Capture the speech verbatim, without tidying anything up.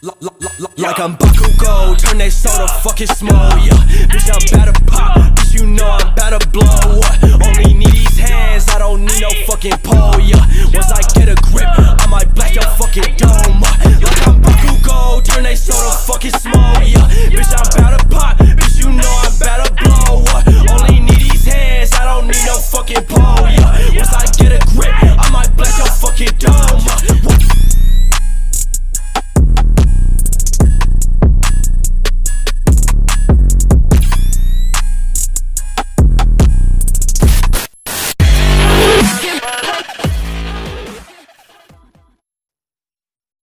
Like I'm Bakugo, turn that soda fucking small, yeah. Bitch, I'm about to pop, bitch, you know I'm about to blow.